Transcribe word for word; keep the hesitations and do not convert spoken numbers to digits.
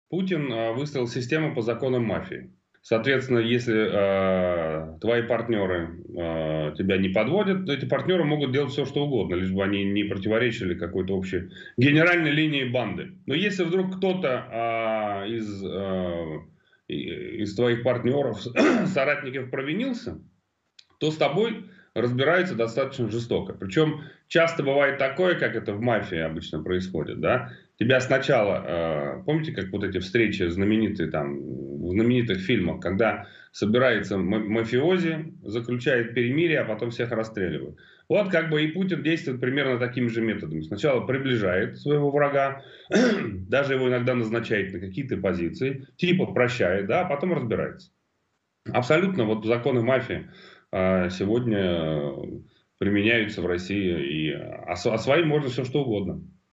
Путин э, выстроил систему по законам мафии. Соответственно, если э, твои партнеры э, тебя не подводят, то эти партнеры могут делать все, что угодно, лишь бы они не противоречили какой-то общей генеральной линии банды. Но если вдруг кто-то э, из, э, из твоих партнеров, соратников провинился, то с тобой разбираются достаточно жестоко. Причем часто бывает такое, как это в мафии обычно происходит, да. Тебя сначала, э, помните, как вот эти встречи знаменитые там, в знаменитых фильмах, когда собирается мафиози, заключает перемирие, а потом всех расстреливают. Вот как бы и Путин действует примерно такими же методами. Сначала приближает своего врага, даже его иногда назначает на какие-то позиции, типа прощает, да, а потом разбирается. Абсолютно вот законы мафии а, сегодня применяются в России, и, а, а своим можно все что угодно.